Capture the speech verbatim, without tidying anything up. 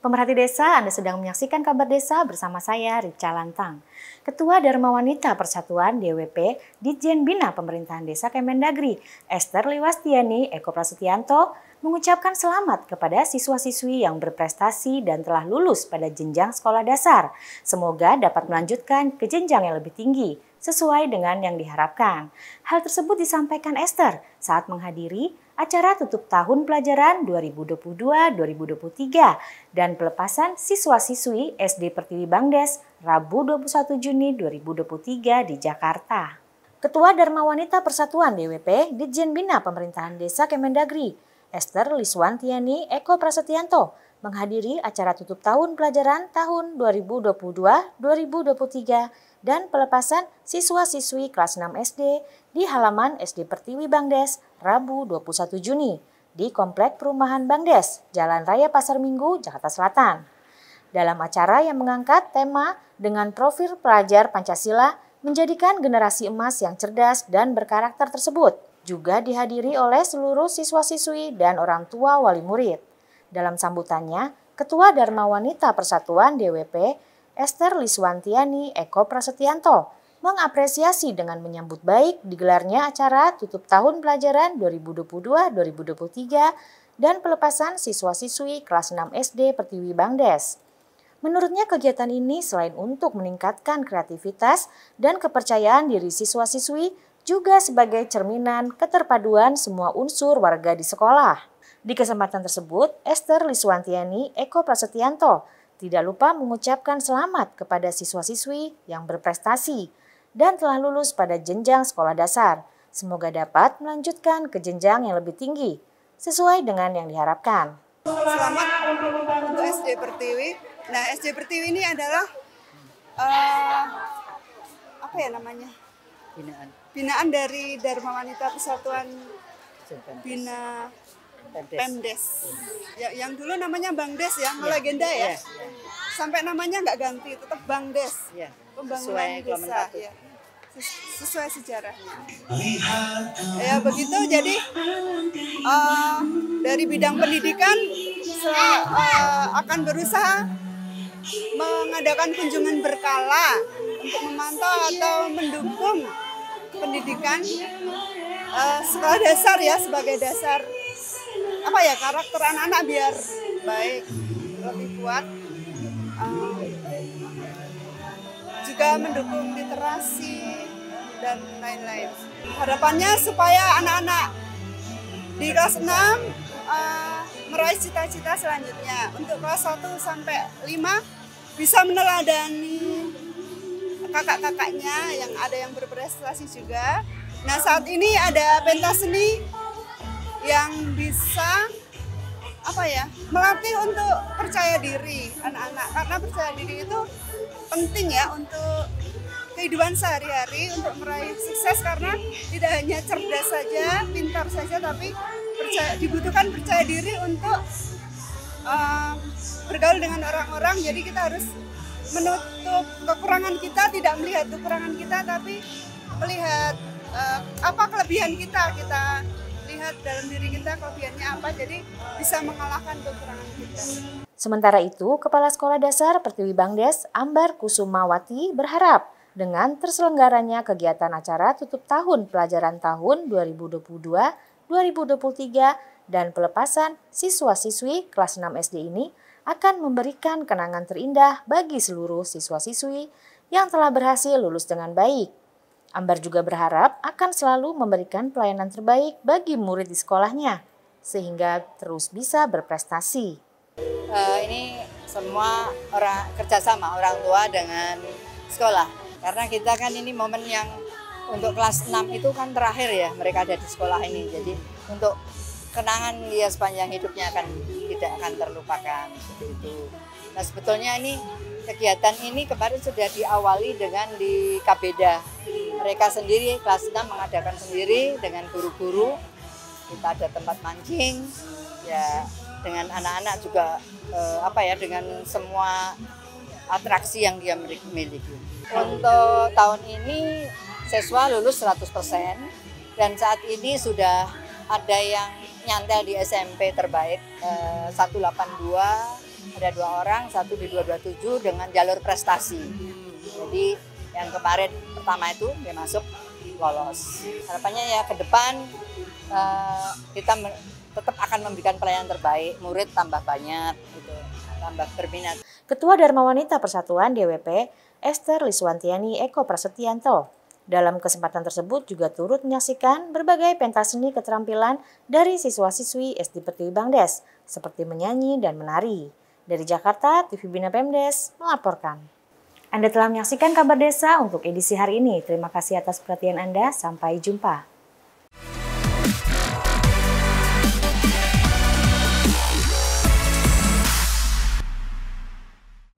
Pemerhati desa, Anda sedang menyaksikan Kabar Desa bersama saya, Rica Lantang. Ketua Dharma Wanita Persatuan D W P Ditjen Bina Pemerintahan Desa Kemendagri, Esther Liwastiani Eko Prasetyanto, mengucapkan selamat kepada siswa-siswi yang berprestasi dan telah lulus pada jenjang sekolah dasar. Semoga dapat melanjutkan ke jenjang yang lebih tinggi, sesuai dengan yang diharapkan. Hal tersebut disampaikan Esther saat menghadiri acara tutup tahun pelajaran dua ribu dua puluh dua dua ribu dua puluh tiga dan pelepasan siswa-siswi S D Pertiwi Bangdes Rabu dua puluh satu Juni dua ribu dua puluh tiga di Jakarta. Ketua Dharma Wanita Persatuan D W P Ditjen Bina Pemerintahan Desa Kemendagri, Esther Liwastiani Eko Prasetyanto, menghadiri acara tutup tahun pelajaran tahun dua ribu dua puluh dua dua ribu dua puluh tiga dan pelepasan siswa-siswi kelas enam S D di halaman S D Pertiwi Bangdes Rabu dua puluh satu Juni di Komplek Perumahan Bangdes, Jalan Raya Pasar Minggu, Jakarta Selatan. Dalam acara yang mengangkat tema dengan profil pelajar Pancasila menjadikan generasi emas yang cerdas dan berkarakter tersebut, juga dihadiri oleh seluruh siswa-siswi dan orang tua wali murid. Dalam sambutannya, Ketua Dharma Wanita Persatuan D W P Esther Liwastiani Eko Prasetyanto mengapresiasi dengan menyambut baik digelarnya acara tutup tahun pelajaran dua ribu dua puluh dua dua ribu dua puluh tiga dan pelepasan siswa-siswi kelas enam S D Pertiwi Bangdes. Menurutnya kegiatan ini selain untuk meningkatkan kreativitas dan kepercayaan diri siswa-siswi, juga sebagai cerminan keterpaduan semua unsur warga di sekolah. Di kesempatan tersebut, Esther Liwastiani Eko Prasetyanto tidak lupa mengucapkan selamat kepada siswa-siswi yang berprestasi dan telah lulus pada jenjang sekolah dasar. Semoga dapat melanjutkan ke jenjang yang lebih tinggi, sesuai dengan yang diharapkan. Selamat untuk S D Pertiwi. Nah, S D Pertiwi ini adalah uh, apa ya namanya? Binaan. Binaan dari Dharma Wanita Persatuan Bina Pemdes. Ya, yang dulu namanya Bangdes ya, ya legenda ya. Ya, ya. Sampai namanya nggak ganti, tetap Bangdes. Ya. Pembangunan sesuai desa ya. Sesuai sejarahnya. Ya begitu, jadi uh, dari bidang pendidikan uh, akan berusaha mengadakan kunjungan berkala untuk memantau atau mendukung pendidikan uh, sekolah dasar ya, sebagai dasar apa ya, karakter anak-anak biar baik, lebih kuat, uh, juga mendukung literasi dan lain-lain. Harapannya supaya anak-anak di kelas enam uh, meraih cita-cita selanjutnya. Untuk kelas satu sampai lima bisa meneladani kakak-kakaknya yang ada yang berprestasi juga. Nah, saat ini ada pentas seni yang bisa apa ya, melatih untuk percaya diri anak-anak, karena percaya diri itu penting ya untuk kehidupan sehari-hari, untuk meraih sukses, karena tidak hanya cerdas saja, pintar saja, tapi percaya, dibutuhkan percaya diri untuk uh, bergaul dengan orang-orang. Jadi kita harus menutup kekurangan kita, tidak melihat kekurangan kita, tapi melihat uh, apa kelebihan kita, kita lihat dalam diri kita kelebihannya apa, jadi bisa mengalahkan kekurangan kita. Sementara itu, Kepala Sekolah Dasar Pertiwi Bangdes Ambar Kusumawati berharap dengan terselenggaranya kegiatan acara tutup tahun pelajaran tahun dua ribu dua puluh dua dua ribu dua puluh tiga dan pelepasan siswa-siswi kelas enam S D ini akan memberikan kenangan terindah bagi seluruh siswa-siswi yang telah berhasil lulus dengan baik. Ambar juga berharap akan selalu memberikan pelayanan terbaik bagi murid di sekolahnya, sehingga terus bisa berprestasi. Uh, ini semua orang kerjasama orang tua dengan sekolah, karena kita kan ini momen yang untuk kelas enam itu kan terakhir ya mereka ada di sekolah ini, jadi untuk kenangan dia sepanjang hidupnya akan tidak akan terlupakan seperti itu. Nah, sebetulnya ini kegiatan ini kemarin sudah diawali dengan di Kabeda. Mereka sendiri kelas enam mengadakan sendiri dengan guru-guru. Kita ada tempat mancing ya, dengan anak-anak juga eh, apa ya, dengan semua atraksi yang dia miliki. Untuk tahun ini siswa lulus seratus persen dan saat ini sudah ada yang nyantel di S M P terbaik eh, seratus delapan puluh dua ada dua orang, satu di dua dua tujuh dengan jalur prestasi. Jadi yang kemarin pertama itu dia masuk lolos. Harapannya ya ke depan uh, kita tetap akan memberikan pelayanan terbaik, murid tambah banyak, gitu, tambah berminat. Ketua Dharma Wanita Persatuan D W P, Esther Liswantiani Eko Prasetyanto, dalam kesempatan tersebut juga turut menyaksikan berbagai pentas seni keterampilan dari siswa-siswi S D Pertiwi Bangdes, seperti menyanyi dan menari. Dari Jakarta, T V Bina Pemdes melaporkan. Anda telah menyaksikan Kabar Desa untuk edisi hari ini. Terima kasih atas perhatian Anda. Sampai jumpa.